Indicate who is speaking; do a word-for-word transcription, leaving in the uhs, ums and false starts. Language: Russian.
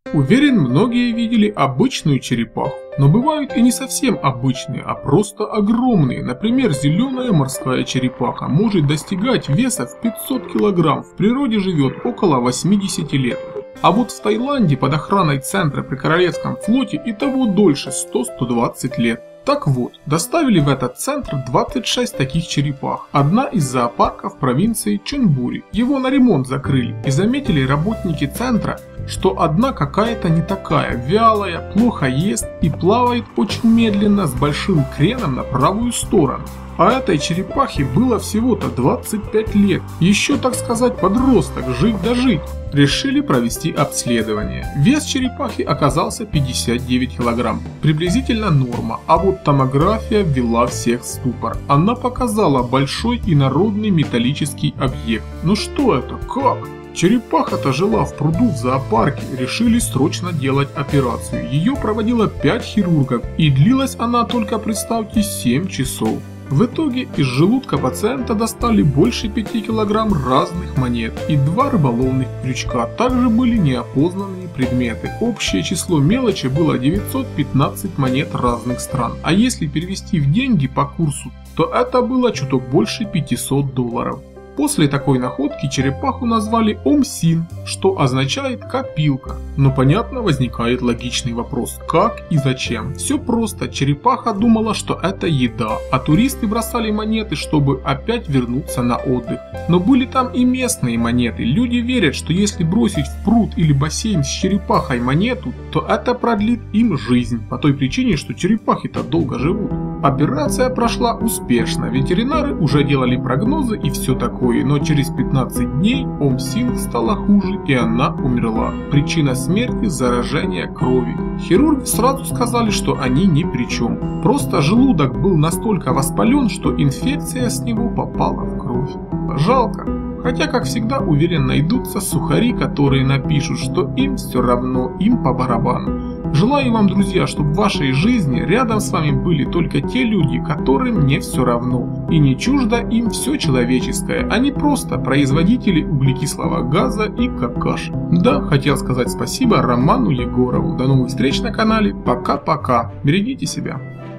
Speaker 1: Уверен, многие видели обычную черепаху, но бывают и не совсем обычные, а просто огромные. Например, зеленая морская черепаха может достигать веса в пятьсот килограмм, в природе живет около восьмидесяти лет. А вот в Таиланде под охраной центра при Королевском флоте и того дольше сто — сто двадцать лет. Так вот, доставили в этот центр двадцать шесть таких черепах. Одна из зоопарков провинции Чонбури. Его на ремонт закрыли, и заметили работники центра, что одна какая-то не такая, вялая, плохо ест и плавает очень медленно с большим креном на правую сторону. А этой черепахе было всего-то двадцать пять лет, еще, так сказать, подросток, жить да жить. Решили провести обследование. Вес черепахи оказался пятьдесят девять килограмм, приблизительно норма, а вот томография ввела всех в ступор. Она показала большой инородный металлический объект. Ну что это, как? Черепаха-то жила в пруду в зоопарке, решили срочно делать операцию. Ее проводило пять хирургов, и длилась она только, представьте, семь часов. В итоге из желудка пациента достали больше пяти килограмм разных монет и два рыболовных крючка. Также были неопознанные предметы. Общее число мелочи было девятьсот пятнадцать монет разных стран. А если перевести в деньги по курсу, то это было чуток больше пятисот долларов. После такой находки черепаху назвали Ом-Син, что означает копилка. Но понятно, возникает логичный вопрос: как и зачем? Все просто, черепаха думала, что это еда, а туристы бросали монеты, чтобы опять вернуться на отдых. Но были там и местные монеты. Люди верят, что если бросить в пруд или бассейн с черепахой монету, то это продлит им жизнь, по той причине, что черепахи-то долго живут. Операция прошла успешно, ветеринары уже делали прогнозы и все такое, но через пятнадцать дней Ом-Син стало хуже и она умерла. Причина смерти – заражение крови. Хирурги сразу сказали, что они ни при чем. Просто желудок был настолько воспален, что инфекция с него попала в кровь. Жалко. Хотя, как всегда, уверен, найдутся сухари, которые напишут, что им все равно, им по барабану. Желаю вам, друзья, чтобы в вашей жизни рядом с вами были только те люди, которым не все равно. И не чуждо им все человеческое, а не просто производители углекислого газа и какашек. Да, хотел сказать спасибо Роману Егорову. До новых встреч на канале. Пока-пока. Берегите себя.